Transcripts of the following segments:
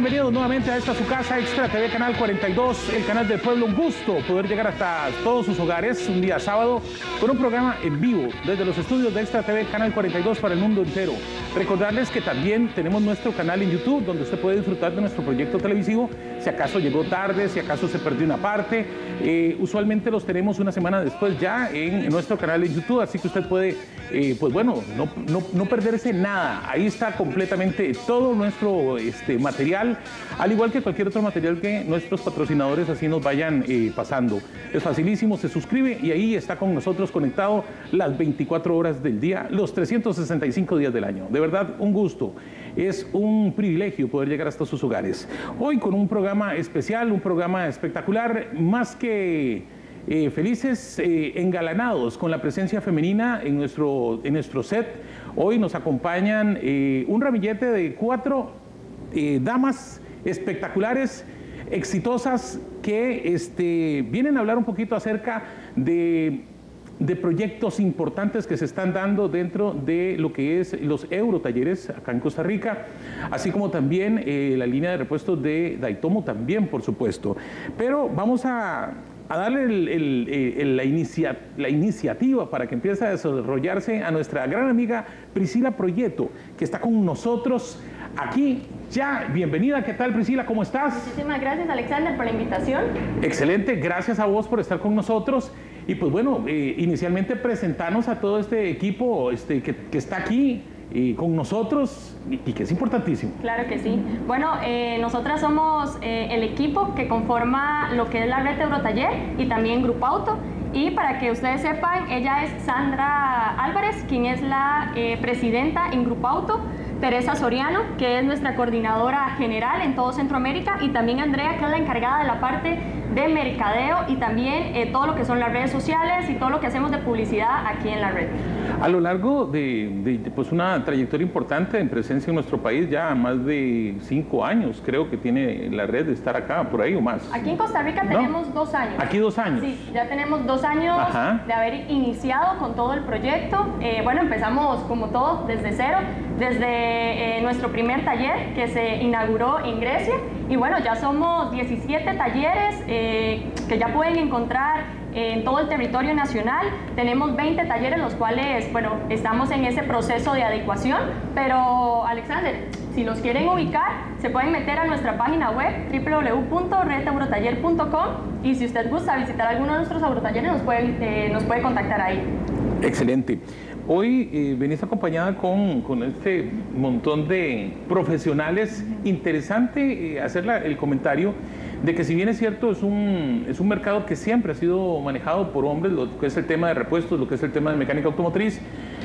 bienvenidos nuevamente a esta su casa, Extra TV Canal 42, el canal del pueblo. Un gusto poder llegar hasta todos sus hogares un día sábado con un programa en vivo desde los estudios de Extra TV Canal 42 para el mundo entero. Recordarles que también tenemos nuestro canal en YouTube donde usted puede disfrutar de nuestro proyecto televisivo. Si acaso llegó tarde, si acaso se perdió una parte, usualmente los tenemos una semana después ya en nuestro canal en YouTube, así que usted puede, pues bueno, no perderse nada. Ahí está completamente todo nuestro material, al igual que cualquier otro material que nuestros patrocinadores así nos vayan pasando. Es facilísimo, se suscribe y ahí está con nosotros conectado las 24 horas del día, los 365 días del año. De verdad, un gusto. Es un privilegio poder llegar hasta sus hogares. Hoy con un programa especial, un programa espectacular, más que felices, engalanados con la presencia femenina en nuestro set. Hoy nos acompañan un ramillete de 4 damas espectaculares, exitosas, que vienen a hablar un poquito acerca de proyectos importantes que se están dando dentro de lo que es los Eurotalleres acá en Costa Rica, así como también la línea de repuestos de Daitomo también, por supuesto. Pero vamos a darle la iniciativa para que empiece a desarrollarse a nuestra gran amiga Priscila Proyecto, que está con nosotros aquí ya. Bienvenida, ¿qué tal, Priscila? ¿Cómo estás? Muchísimas gracias, Alexander, por la invitación. Excelente, gracias a vos por estar con nosotros. Y pues bueno, inicialmente presentarnos a todo este equipo que está aquí con nosotros y que es importantísimo. Claro que sí. Bueno, nosotras somos el equipo que conforma lo que es la red Eurotaller y también Grupo Auto. Y para que ustedes sepan, ella es Sandra Álvarez, quien es la presidenta en Grupo Auto. Teresa Soriano, que es nuestra coordinadora general en todo Centroamérica, y también Andrea, que es la encargada de la parte de mercadeo y también todo lo que son las redes sociales y todo lo que hacemos de publicidad aquí en la red. A lo largo de pues una trayectoria importante en presencia en nuestro país, ya más de 5 años creo que tiene la red de estar acá, por ahí o más. Aquí en Costa Rica tenemos 2 años. ¿Aquí 2 años? Sí, ya tenemos 2 años. Ajá. De haber iniciado con todo el proyecto. Bueno, empezamos como todo desde cero, desde nuestro primer taller que se inauguró en Grecia, y bueno, ya somos 17 talleres que ya pueden encontrar en todo el territorio nacional. Tenemos 20 talleres, los cuales, bueno, estamos en ese proceso de adecuación, pero Alexander, si los quieren ubicar, se pueden meter a nuestra página web www.redeurotaller.com, y si usted gusta visitar alguno de nuestros eurotalleres, nos puede contactar ahí. Excelente. Hoy venís acompañada con este montón de profesionales. Interesante hacer el comentario de que, si bien es cierto, es un mercado que siempre ha sido manejado por hombres, lo que es el tema de repuestos, lo que es el tema de mecánica automotriz,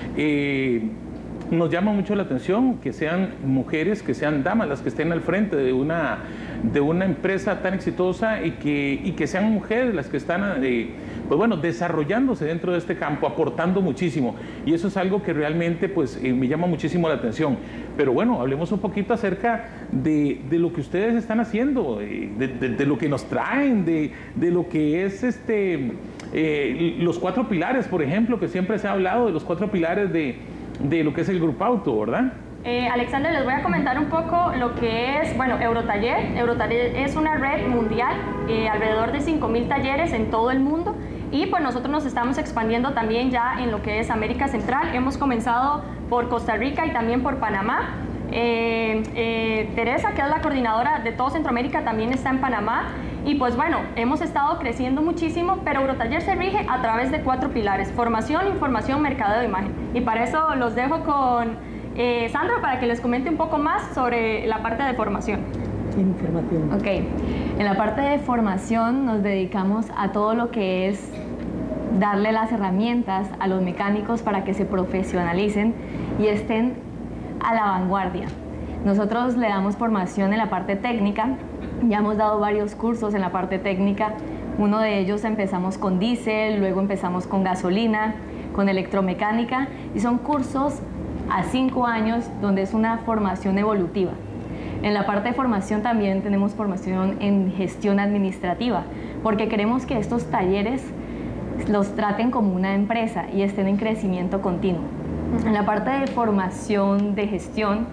nos llama mucho la atención que sean mujeres, que sean damas las que estén al frente de una empresa tan exitosa, y que sean mujeres las que están pues bueno, desarrollándose dentro de este campo, aportando muchísimo, y eso es algo que realmente pues me llama muchísimo la atención. Pero bueno, hablemos un poquito acerca de lo que ustedes están haciendo, de lo que nos traen, de lo que es los 4 pilares, por ejemplo, que siempre se ha hablado de los 4 pilares de lo que es el Grupo Auto, ¿verdad? Alexander, les voy a comentar un poco lo que es, bueno, Eurotaller. Eurotaller es una red mundial, alrededor de 5.000 talleres en todo el mundo, y pues nosotros nos estamos expandiendo también ya en lo que es América Central. Hemos comenzado por Costa Rica y también por Panamá. Teresa, que es la coordinadora de todo Centroamérica, también está en Panamá. Y pues bueno, hemos estado creciendo muchísimo, pero Eurotaller se rige a través de 4 pilares: formación, información, mercadeo, imagen. Y para eso los dejo con Sandra para que les comente un poco más sobre la parte de formación. Información. Ok, en la parte de formación nos dedicamos a todo lo que es darle las herramientas a los mecánicos para que se profesionalicen y estén a la vanguardia. Nosotros le damos formación en la parte técnica. Ya hemos dado varios cursos en la parte técnica. Uno de ellos empezamos con diésel, luego empezamos con gasolina, con electromecánica, y son cursos a 5 años donde es una formación evolutiva. En la parte de formación también tenemos formación en gestión administrativa, porque queremos que estos talleres los traten como una empresa y estén en crecimiento continuo. En la parte de formación de gestión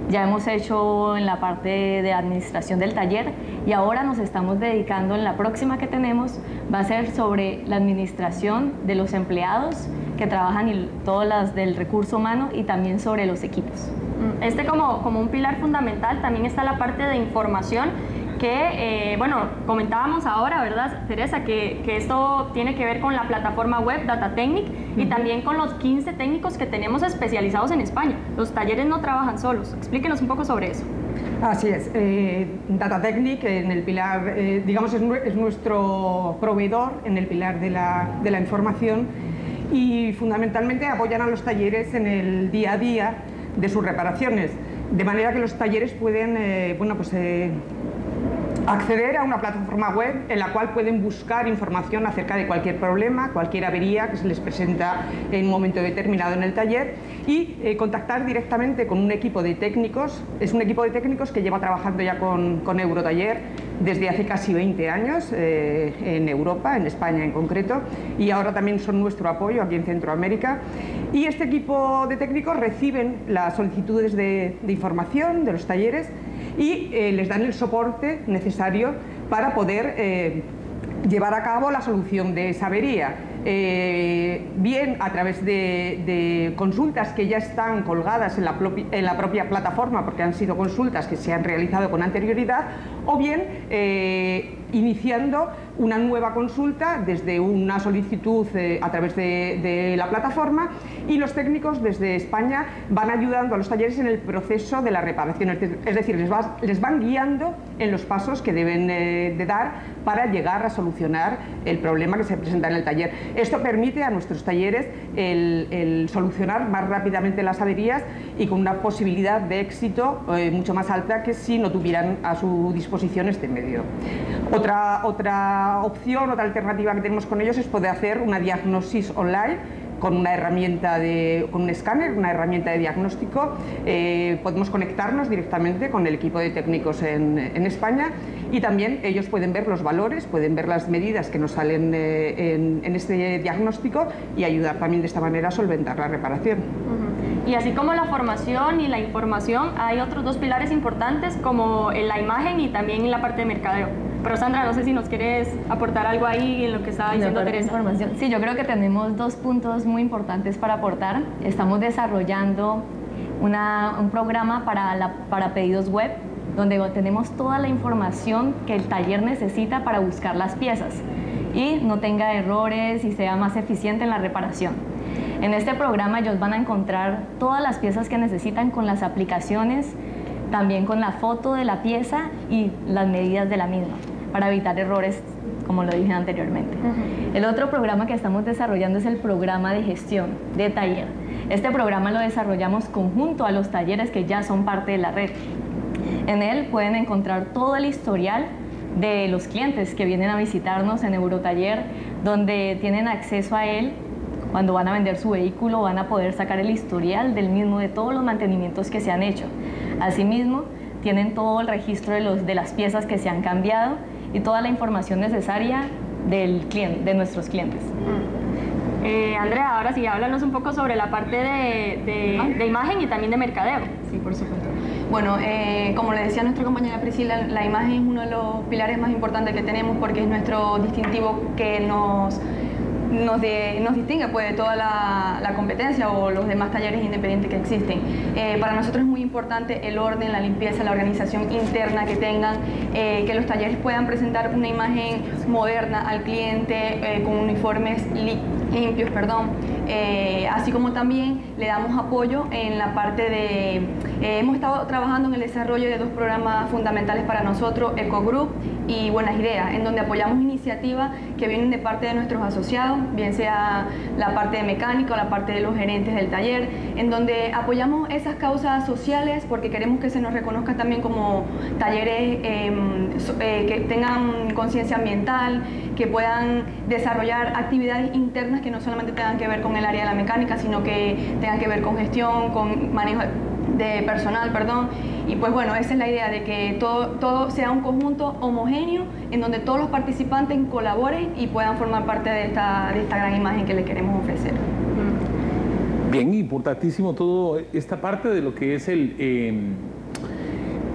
Ya hemos hecho en la parte de administración del taller y ahora nos estamos dedicando, en la próxima que tenemos, va a ser sobre la administración de los empleados que trabajan y todas las del recurso humano y también sobre los equipos. Como un pilar fundamental también está la parte de información que, bueno, comentábamos ahora, ¿verdad, Teresa? Que esto tiene que ver con la plataforma web Data Technic y también con los 15 técnicos que tenemos especializados en España. Los talleres no trabajan solos. Explíquenos un poco sobre eso. Así es. Data Technic en el pilar, digamos, es nuestro proveedor en el pilar de la información y fundamentalmente apoyan a los talleres en el día a día de sus reparaciones, de manera que los talleres pueden, acceder a una plataforma web en la cual pueden buscar información acerca de cualquier problema, cualquier avería que se les presenta en un momento determinado en el taller y contactar directamente con un equipo de técnicos. Es un equipo de técnicos que lleva trabajando ya con Eurotaller desde hace casi 20 años en Europa, en España en concreto, y ahora también son nuestro apoyo aquí en Centroamérica. Y este equipo de técnicos reciben las solicitudes de información de los talleres y les dan el soporte necesario para poder llevar a cabo la solución de esa avería. Bien a través de consultas que ya están colgadas en la propia plataforma, porque han sido consultas que se han realizado con anterioridad, o bien iniciando una nueva consulta desde una solicitud a través de la plataforma, y los técnicos desde España van ayudando a los talleres en el proceso de la reparación, es decir, les van guiando en los pasos que deben de dar para llegar a solucionar el problema que se presenta en el taller. Esto permite a nuestros talleres el solucionar más rápidamente las averías y con una posibilidad de éxito mucho más alta que si no tuvieran a su disposición este medio. Otra opción, otra alternativa que tenemos con ellos es poder hacer una diagnosis online con una herramienta con un escáner, una herramienta de diagnóstico. Podemos conectarnos directamente con el equipo de técnicos en España y también ellos pueden ver los valores, pueden ver las medidas que nos salen en este diagnóstico y ayudar también de esta manera a solventar la reparación. Y así como la formación y la información, hay otros dos pilares importantes como la imagen y también la parte de mercadeo. Pero Sandra, no sé si nos quieres aportar algo ahí en lo que estaba diciendo Teresa. Sí, yo creo que tenemos dos puntos muy importantes para aportar. Estamos desarrollando un programa para pedidos web, donde tenemos toda la información que el taller necesita para buscar las piezas y no tenga errores y sea más eficiente en la reparación. En este programa ellos van a encontrar todas las piezas que necesitan con las aplicaciones, también con la foto de la pieza y las medidas de la misma, para evitar errores, como lo dije anteriormente. El otro programa que estamos desarrollando es el programa de gestión de taller. Este programa lo desarrollamos conjunto a los talleres que ya son parte de la red. En él pueden encontrar todo el historial de los clientes que vienen a visitarnos en Eurotaller, donde tienen acceso a él. Cuando van a vender su vehículo van a poder sacar el historial del mismo, de todos los mantenimientos que se han hecho. Asimismo, tienen todo el registro de las piezas que se han cambiado y toda la información necesaria de nuestros clientes. Andrea, ahora sí, háblanos un poco sobre la parte de imagen y también de mercadeo. Sí, por supuesto. Bueno, como le decía nuestra compañera Priscila, la imagen es uno de los pilares más importantes que tenemos porque es nuestro distintivo que nos distingue pues, de toda la competencia o los demás talleres independientes que existen. Para nosotros es muy importante el orden, la limpieza, la organización interna que tengan, que los talleres puedan presentar una imagen moderna al cliente con uniformes limpios, así como también le damos apoyo en la parte hemos estado trabajando en el desarrollo de dos programas fundamentales para nosotros, EcoGroup y Buenas Ideas, en donde apoyamos iniciativas que vienen de parte de nuestros asociados, bien sea la parte de mecánica o la parte de los gerentes del taller, en donde apoyamos esas causas sociales porque queremos que se nos reconozca también como talleres que tengan conciencia ambiental, que puedan desarrollar actividades internas que no solamente tengan que ver con el área de la mecánica, sino que tengan que ver con gestión, con manejo de personal, y pues bueno, esa es la idea de que todo sea un conjunto homogéneo en donde todos los participantes colaboren y puedan formar parte de esta gran imagen que le queremos ofrecer. Bien, importantísimo todo esta parte de lo que es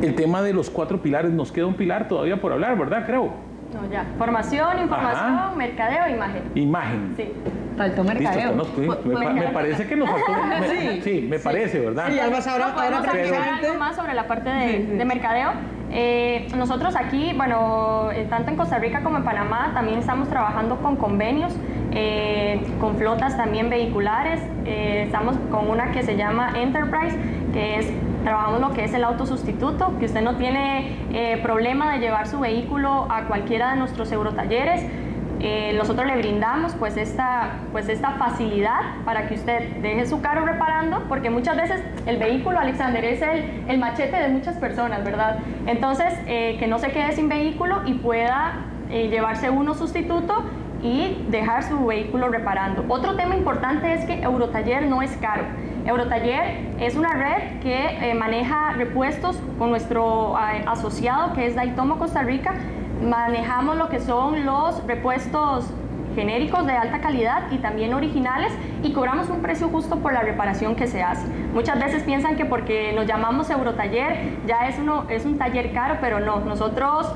El tema de los 4 pilares, nos queda un pilar todavía por hablar, ¿verdad? Creo. No, ya. Formación, información, mercadeo, imagen. Imagen. Sí. Faltó mercadeo. Listo, me parece que nos faltó. Sí, me parece, ¿verdad? Sí, además ahora precisamente algo más sobre la parte de mercadeo. Nosotros aquí, bueno, tanto en Costa Rica como en Panamá, también estamos trabajando con convenios, con flotas también vehiculares. Estamos con una que se llama Enterprise, que es, trabajamos lo que es el autosustituto, que usted no tiene problema de llevar su vehículo a cualquiera de nuestros eurotalleres. Nosotros le brindamos pues esta facilidad para que usted deje su carro reparando, porque muchas veces el vehículo, Alexander, es el machete de muchas personas, ¿verdad? Entonces, que no se quede sin vehículo y pueda llevarse uno sustituto y dejar su vehículo reparando. Otro tema importante es que Eurotaller no es caro. Eurotaller es una red que maneja repuestos con nuestro asociado, que es Daitomo Costa Rica. Manejamos lo que son los repuestos genéricos de alta calidad y también originales, y cobramos un precio justo por la reparación que se hace. Muchas veces piensan que porque nos llamamos Eurotaller ya es un taller caro, pero no. Nosotros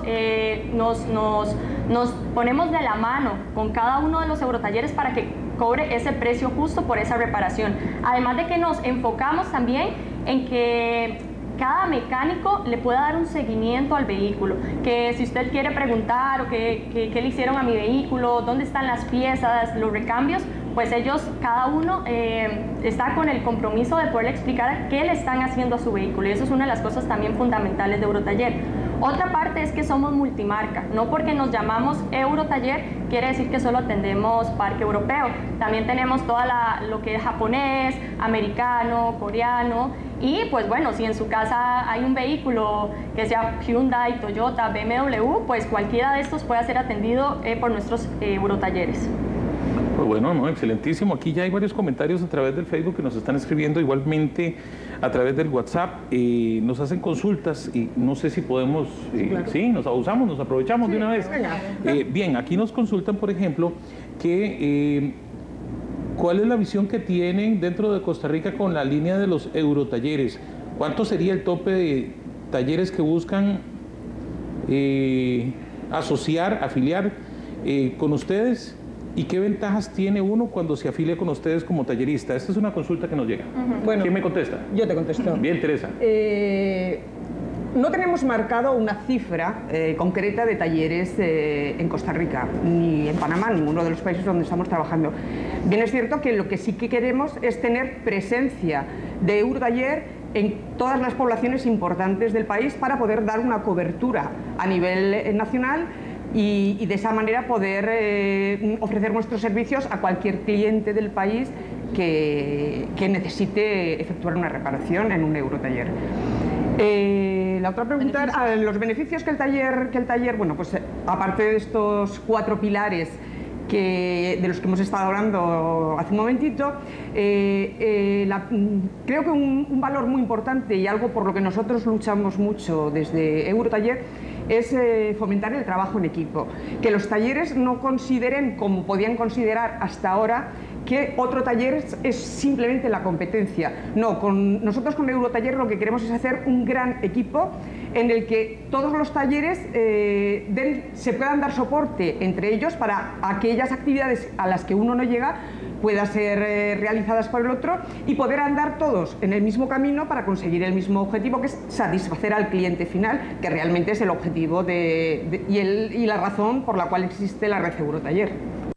nos ponemos de la mano con cada uno de los Eurotalleres para que cobre ese precio justo por esa reparación. Además de que nos enfocamos también en que cada mecánico le pueda dar un seguimiento al vehículo, que si usted quiere preguntar o qué le hicieron a mi vehículo, dónde están las piezas, los recambios, pues ellos, cada uno está con el compromiso de poderle explicar qué le están haciendo a su vehículo, y eso es una de las cosas también fundamentales de Eurotaller. Otra parte es que somos multimarca, no porque nos llamamos Eurotaller quiere decir que solo atendemos parque europeo, también tenemos lo que es japonés, americano, coreano, y pues bueno, si en su casa hay un vehículo que sea Hyundai, Toyota, BMW, pues cualquiera de estos puede ser atendido por nuestros Eurotalleres. Pues bueno, no, excelentísimo. Aquí ya hay varios comentarios a través del Facebook que nos están escribiendo, igualmente a través del WhatsApp. Nos hacen consultas y no sé si podemos, claro. Sí, nos abusamos, nos aprovechamos de una vez. Bien, aquí nos consultan, por ejemplo, que ¿cuál es la visión que tienen dentro de Costa Rica con la línea de los Eurotalleres? ¿Cuánto sería el tope de talleres que buscan afiliar con ustedes? ¿Y qué ventajas tiene uno cuando se afilia con ustedes como tallerista? Esta es una consulta que nos llega. Bueno, ¿quién me contesta? Yo te contesto. Bien, Teresa. No tenemos marcado una cifra concreta de talleres en Costa Rica, ni en Panamá, ninguno de los países donde estamos trabajando. Bien, es cierto que lo que sí que queremos es tener presencia de Eurotaller en todas las poblaciones importantes del país para poder dar una cobertura a nivel nacional y de esa manera poder ofrecer nuestros servicios a cualquier cliente del país que necesite efectuar una reparación en un Eurotaller. La otra pregunta, los beneficios que el taller, bueno, pues aparte de estos 4 pilares de los que hemos estado hablando hace un momentito, creo que un valor muy importante y algo por lo que nosotros luchamos mucho desde Eurotaller es fomentar el trabajo en equipo, que los talleres no consideren, como podían considerar hasta ahora, que otro taller es simplemente la competencia. No, nosotros con Eurotaller lo que queremos es hacer un gran equipo en el que todos los talleres se puedan dar soporte entre ellos para aquellas actividades a las que uno no llega puedan ser realizadas por el otro y poder andar todos en el mismo camino para conseguir el mismo objetivo, que es satisfacer al cliente final, que realmente es el objetivo y la razón por la cual existe la red Eurotaller.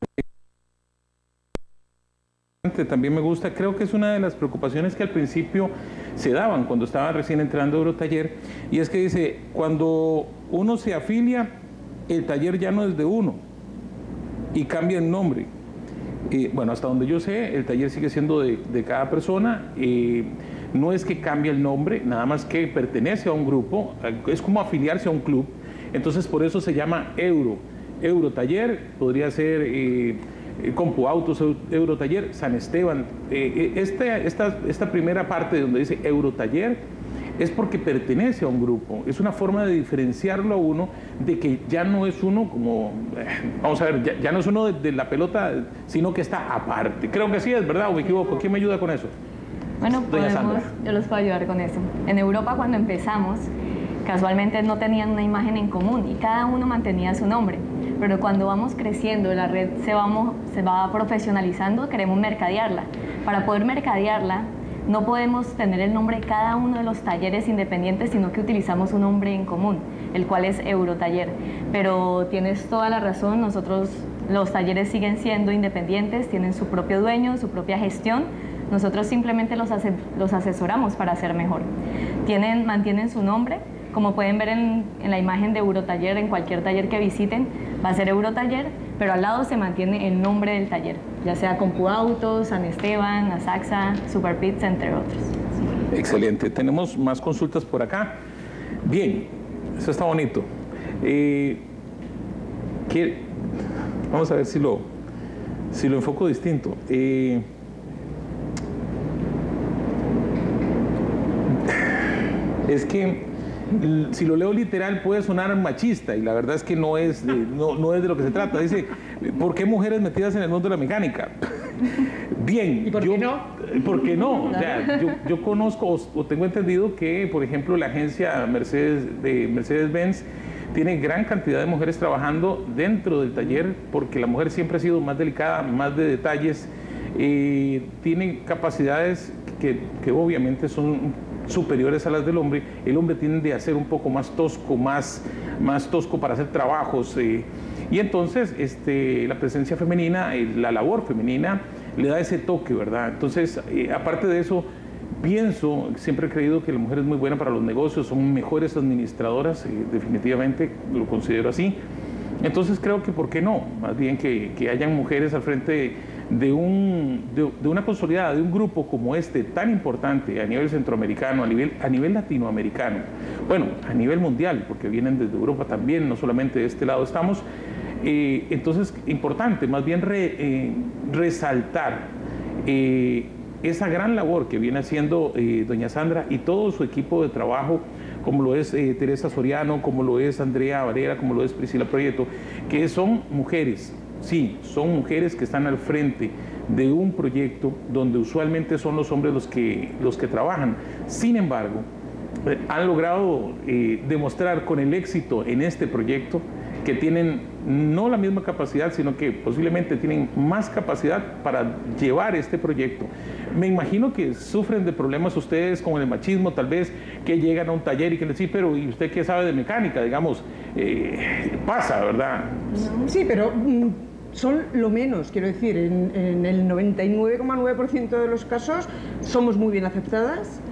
También me gusta, creo que es una de las preocupaciones que al principio se daban cuando estaba recién entrando a Eurotaller, y es que dice, cuando uno se afilia, el taller ya no es de uno y cambia el nombre. Bueno, hasta donde yo sé, el taller sigue siendo de cada persona, no es que cambie el nombre, nada más que pertenece a un grupo, es como afiliarse a un club, entonces por eso se llama Eurotaller, podría ser Compu Autos Eurotaller, San Esteban. Esta primera parte donde dice Eurotaller es porque pertenece a un grupo, es una forma de diferenciarlo a uno, de que ya no es uno como, vamos a ver, ya no es uno de la pelota, sino que está aparte. Creo que sí es, ¿verdad? ¿O me equivoco? ¿Quién me ayuda con eso? Bueno, yo los puedo ayudar con eso. En Europa, cuando empezamos, casualmente no tenían una imagen en común y cada uno mantenía su nombre. Pero cuando vamos creciendo, la red se va profesionalizando, queremos mercadearla. Para poder mercadearla, no podemos tener el nombre de cada uno de los talleres independientes, sino que utilizamos un nombre en común, el cual es Eurotaller. Pero tienes toda la razón, los talleres siguen siendo independientes, tienen su propio dueño, su propia gestión. Nosotros simplemente los asesoramos para hacer mejor. Mantienen su nombre, como pueden ver en la imagen de Eurotaller, en cualquier taller que visiten, va a ser Eurotaller, pero al lado se mantiene el nombre del taller, ya sea CompuAuto, San Esteban, Asaxa, Superpizza, entre otros. Excelente. Tenemos más consultas por acá. Bien, eso está bonito. Vamos a ver si lo enfoco distinto. Es que si lo leo literal puede sonar machista y la verdad es que no es de lo que se trata. Dice, ¿por qué mujeres metidas en el mundo de la mecánica? Bien. ¿Y por qué no? ¿Por qué no? O sea, yo conozco o tengo entendido que, por ejemplo, la agencia Mercedes-Benz tiene gran cantidad de mujeres trabajando dentro del taller porque la mujer siempre ha sido más delicada, más de detalles, tiene capacidades que obviamente son superiores a las del hombre. El hombre tiende a ser un poco más tosco, más tosco para hacer trabajos, y entonces la presencia femenina, la labor femenina le da ese toque, ¿verdad? Entonces, aparte de eso, siempre he creído que la mujer es muy buena para los negocios, son mejores administradoras, definitivamente lo considero así. Entonces creo que, ¿por qué no? Más bien que hayan mujeres al frente de una consolidada, de un grupo como este, tan importante a nivel centroamericano, a nivel latinoamericano, bueno, a nivel mundial, porque vienen desde Europa también, no solamente de este lado estamos. Entonces, importante, más bien resaltar esa gran labor que viene haciendo doña Sandra y todo su equipo de trabajo, como lo es Teresa Soriano, como lo es Andrea Varela, como lo es Priscila Proyecto, que son mujeres, sí, son mujeres que están al frente de un proyecto donde usualmente son los hombres los que trabajan. Sin embargo, han logrado demostrar con el éxito en este proyecto que tienen no la misma capacidad, sino que posiblemente tienen más capacidad para llevar este proyecto. Me imagino que sufren de problemas ustedes con el machismo, tal vez, que llegan a un taller y que les dicen, pero ¿y usted qué sabe de mecánica? Digamos, pasa, ¿verdad? Sí, pero son lo menos, quiero decir, en el 99,9% de los casos somos muy bien aceptadas.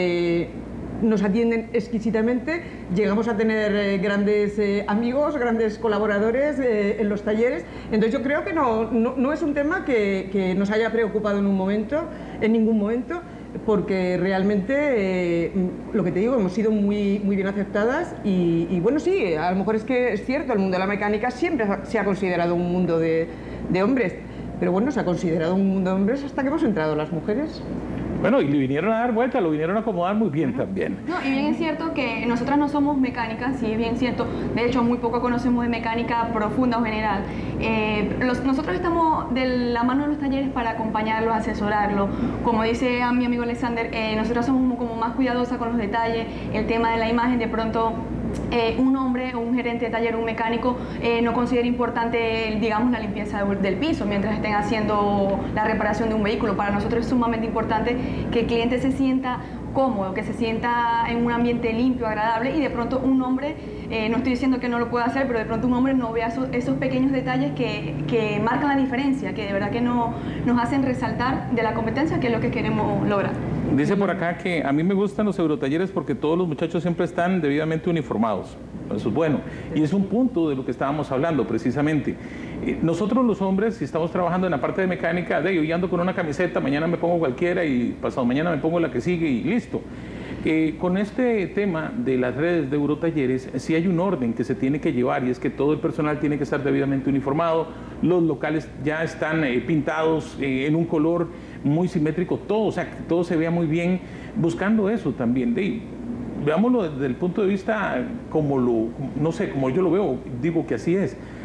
Nos atienden exquisitamente, llegamos a tener grandes amigos, grandes colaboradores en los talleres. Entonces yo creo que no es un tema que nos haya preocupado en ningún momento, porque realmente, lo que te digo, hemos sido muy bien aceptadas y bueno, sí, a lo mejor es que es cierto, el mundo de la mecánica siempre se ha considerado un mundo de hombres, pero bueno, se ha considerado un mundo de hombres hasta que hemos entrado las mujeres. Bueno, y le vinieron a dar vuelta, lo vinieron a acomodar muy bien también. No, y bien es cierto que nosotras no somos mecánicas, sí es bien cierto, de hecho muy poco conocemos de mecánica profunda o general. Nosotros estamos de la mano de los talleres para acompañarlos, asesorarlos. Como dice a mi amigo Alexander, nosotras somos como más cuidadosas con los detalles, el tema de la imagen, de pronto un hombre o un gerente de taller, un mecánico, no considera importante, digamos, la limpieza del piso mientras estén haciendo la reparación de un vehículo. Para nosotros es sumamente importante que el cliente se sienta cómodo, que se sienta en un ambiente limpio, agradable, y de pronto un hombre, no estoy diciendo que no lo pueda hacer, pero de pronto un hombre no vea esos pequeños detalles que marcan la diferencia, que de verdad que nos hacen resaltar de la competencia, que es lo que queremos lograr. Dice por acá que a mí me gustan los eurotalleres porque todos los muchachos siempre están debidamente uniformados. Eso es bueno. Y es un punto de lo que estábamos hablando precisamente. Nosotros los hombres, si estamos trabajando en la parte de mecánica, yo ando con una camiseta, mañana me pongo cualquiera y pasado mañana me pongo la que sigue y listo. Con este tema de las redes de Eurotalleres, sí hay un orden que se tiene que llevar, y es que todo el personal tiene que estar debidamente uniformado, los locales ya están pintados en un color muy simétrico, todo, o sea, que todo se vea muy bien, buscando eso también. Veámoslo desde el punto de vista como yo lo veo, digo que así es.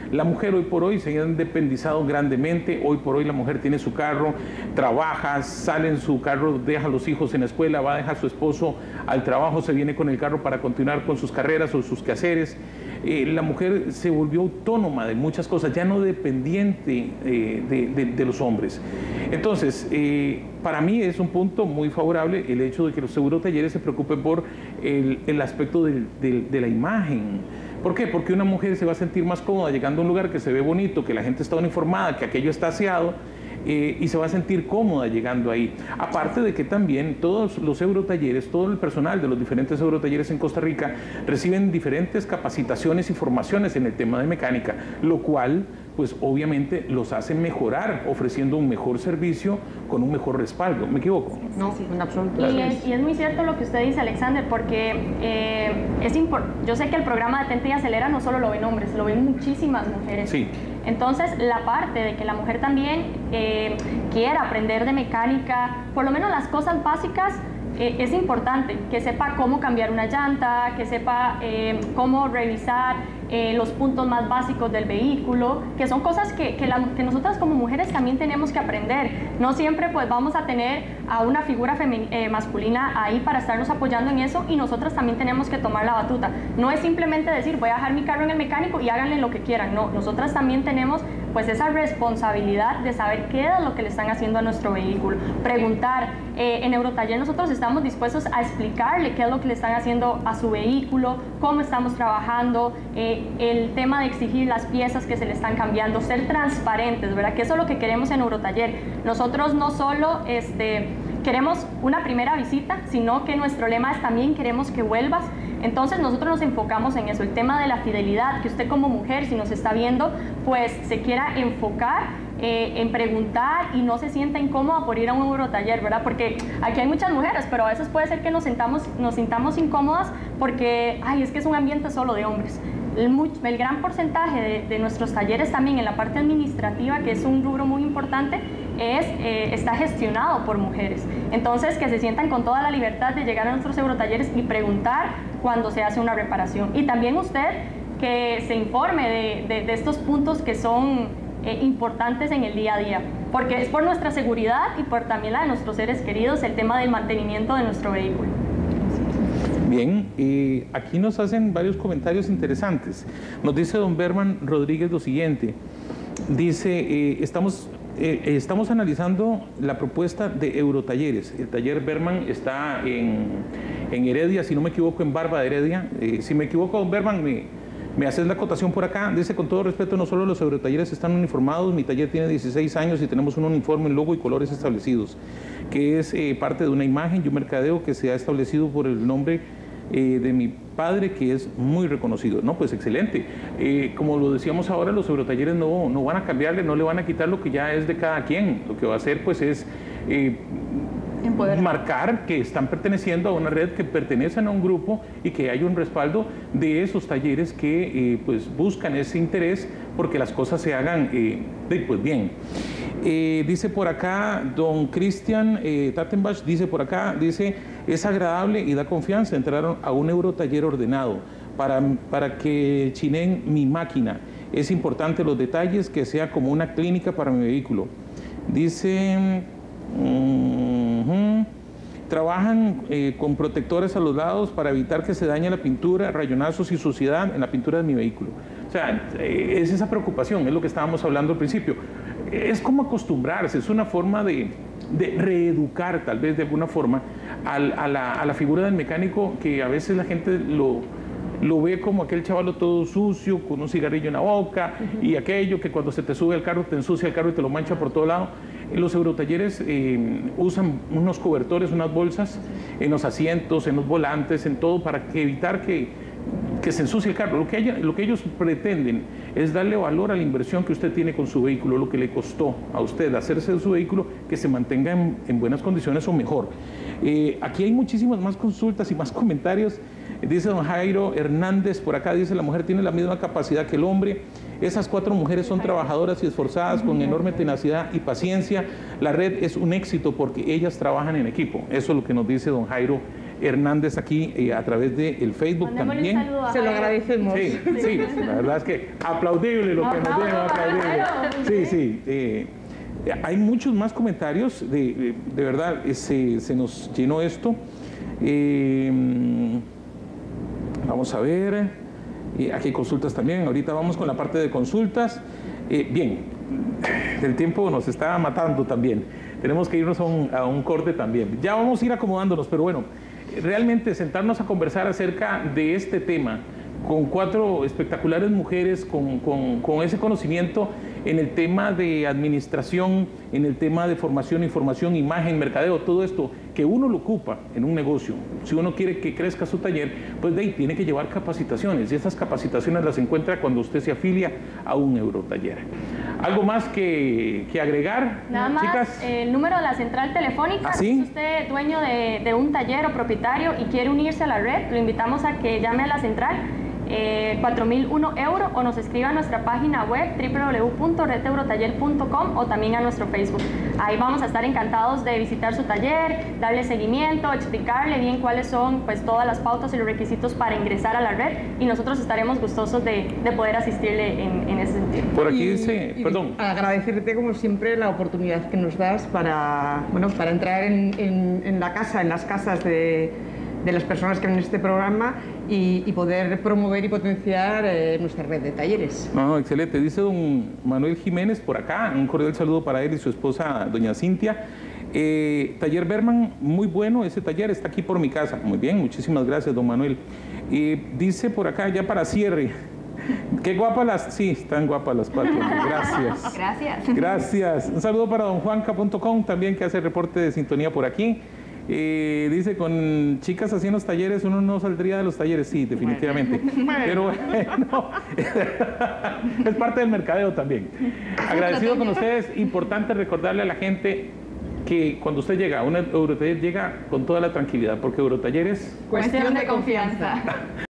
La mujer hoy por hoy se ha independizado grandemente, hoy por hoy la mujer tiene su carro, trabaja, sale en su carro, deja a los hijos en la escuela, va a dejar a su esposo al trabajo, se viene con el carro para continuar con sus carreras o sus quehaceres. La mujer se volvió autónoma de muchas cosas, ya no dependiente de los hombres. Entonces, para mí es un punto muy favorable el hecho de que los eurotalleres se preocupen por el aspecto de la imagen. ¿Por qué? Porque una mujer se va a sentir más cómoda llegando a un lugar que se ve bonito, que la gente está uniformada, que aquello está aseado, y se va a sentir cómoda llegando ahí. Aparte de que también todos los eurotalleres, todo el personal de los diferentes eurotalleres en Costa Rica reciben diferentes capacitaciones y formaciones en el tema de mecánica, lo cual pues obviamente los hace mejorar ofreciendo un mejor servicio con un mejor respaldo. ¿Me equivoco? No, en absoluto. Y es muy cierto lo que usted dice, Alexander, porque yo sé que el programa de Atenta y Acelera no solo lo ven hombres, lo ven muchísimas mujeres. Sí. Entonces, la parte de que la mujer también quiera aprender de mecánica, por lo menos las cosas básicas, es importante, que sepa cómo cambiar una llanta, que sepa cómo revisar los puntos más básicos del vehículo, que son cosas que nosotras como mujeres también tenemos que aprender. No siempre pues vamos a tener a una figura masculina ahí para estarnos apoyando en eso, y nosotras también tenemos que tomar la batuta. No es simplemente decir voy a dejar mi carro en el mecánico y háganle lo que quieran, no, nosotras también tenemos pues esa responsabilidad de saber qué es lo que le están haciendo a nuestro vehículo, preguntar. En Eurotaller nosotros estamos dispuestos a explicarle qué es lo que le están haciendo a su vehículo, cómo estamos trabajando, el tema de exigir las piezas que se le están cambiando, ser transparentes, ¿verdad? Que eso es lo que queremos en Eurotaller. Nosotros no solo queremos una primera visita, sino que nuestro lema es también queremos que vuelvas. Entonces nosotros nos enfocamos en eso, el tema de la fidelidad, que usted como mujer, si nos está viendo, pues se quiera enfocar en preguntar y no se sienta incómoda por ir a un Eurotaller, ¿verdad? Porque aquí hay muchas mujeres, pero a veces puede ser que nos sintamos incómodas porque, ay, es que es un ambiente solo de hombres. El gran porcentaje de nuestros talleres también en la parte administrativa, que es un rubro muy importante, está gestionado por mujeres. Entonces, que se sientan con toda la libertad de llegar a nuestros Eurotalleres y preguntar cuando se hace una reparación. Y también usted que se informe de estos puntos que son importantes en el día a día, porque es por nuestra seguridad y por también la de nuestros seres queridos, el tema del mantenimiento de nuestro vehículo. Bien, aquí nos hacen varios comentarios interesantes. Nos dice don Berman Rodríguez lo siguiente, dice, estamos analizando la propuesta de Eurotalleres. El taller Berman está en Heredia, si no me equivoco, en Barba de Heredia. Si me equivoco, don Berman, me haces la acotación por acá. Dice, con todo respeto, no solo los Eurotalleres están uniformados, mi taller tiene 16 años y tenemos un uniforme, logo y colores establecidos, que es parte de una imagen y un mercadeo que se ha establecido por el nombre de mi padre, que es muy reconocido. No, pues excelente. Como lo decíamos ahora, los Eurotalleres no van a cambiarle, no le van a quitar lo que ya es de cada quien. Lo que va a hacer pues es marcar que están perteneciendo a una red, que pertenecen a un grupo y que hay un respaldo de esos talleres que pues buscan ese interés porque las cosas se hagan pues bien. Dice por acá don Cristian Tattenbach, dice por acá, dice, es agradable y da confianza entrar a un Eurotaller ordenado para que chinen mi máquina. Es importante los detalles, que sea como una clínica para mi vehículo. Dice, trabajan con protectores a los lados para evitar que se dañe la pintura, rayonazos y suciedad en la pintura de mi vehículo. O sea, es esa preocupación, es lo que estábamos hablando al principio. Es como acostumbrarse, es una forma de reeducar, tal vez de alguna forma, a la figura del mecánico, que a veces la gente lo ve como aquel chavalo todo sucio, con un cigarrillo en la boca, y aquello que cuando se te sube al carro te ensucia el carro y te lo mancha por todo lado. Los Eurotalleres usan unos cobertores, unas bolsas en los asientos, en los volantes, en todo, para evitar que se ensucie el carro. Lo que ellos pretenden es darle valor a la inversión que usted tiene con su vehículo, lo que le costó a usted hacerse de su vehículo, que se mantenga en buenas condiciones o mejor. Aquí hay muchísimas más consultas y más comentarios. Dice don Jairo Hernández, por acá dice, la mujer tiene la misma capacidad que el hombre. Esas 4 mujeres son trabajadoras y esforzadas con enorme tenacidad y paciencia. La red es un éxito porque ellas trabajan en equipo. Eso es lo que nos dice don Jairo Hernández aquí a través del Facebook. Mandémosle también. Un saludo a Se lo Jairo. agradecemos. Sí, sí, la verdad es que aplaudible lo que nos dieron, aplaudible. Sí, sí. Hay muchos más comentarios, de verdad, se nos llenó esto. Vamos a ver, aquí hay consultas también, ahorita vamos con la parte de consultas. Bien, el tiempo nos está matando también, tenemos que irnos a un corte también. Ya vamos a ir acomodándonos, pero bueno, realmente sentarnos a conversar acerca de este tema con 4 espectaculares mujeres con ese conocimiento en el tema de administración, en el tema de formación, información, imagen, mercadeo, todo esto que uno lo ocupa en un negocio. Si uno quiere que crezca su taller, pues de ahí tiene que llevar capacitaciones, y estas capacitaciones las encuentra cuando usted se afilia a un Eurotaller. ¿Algo más que agregar, Nada más, chicas? el número de la central telefónica. ¿Ah, sí? Si usted es dueño de un taller o propietario y quiere unirse a la red, lo invitamos a que llame a la central 4.001 € o nos escriba a nuestra página web www.redeurotaller.com o también a nuestro Facebook. Ahí vamos a estar encantados de visitar su taller, darle seguimiento, explicarle bien cuáles son pues todas las pautas y los requisitos para ingresar a la red, y nosotros estaremos gustosos de poder asistirle en ese sentido. Por aquí dice, perdón. Agradecerte como siempre la oportunidad que nos das para entrar en la casa, en las casas de las personas que ven este programa y poder promover y potenciar nuestra red de talleres. No, excelente. Dice don Manuel Jiménez por acá, un cordial saludo para él y su esposa, doña Cintia. Taller Berman, muy bueno ese taller, está aquí por mi casa. Muy bien, muchísimas gracias, don Manuel. Dice por acá, ya para cierre, qué guapas las... Sí, están guapas las 4. Gracias. Gracias. Gracias. Un saludo para don Juanca.com también, que hace reporte de sintonía por aquí. Dice, con chicas haciendo los talleres uno no saldría de los talleres. Sí, definitivamente. Pero bueno, es parte del mercadeo también. Agradecido con ustedes. Importante recordarle a la gente que cuando usted llega a un Eurotaller, llega con toda la tranquilidad, porque Eurotaller es Cuestión de confianza.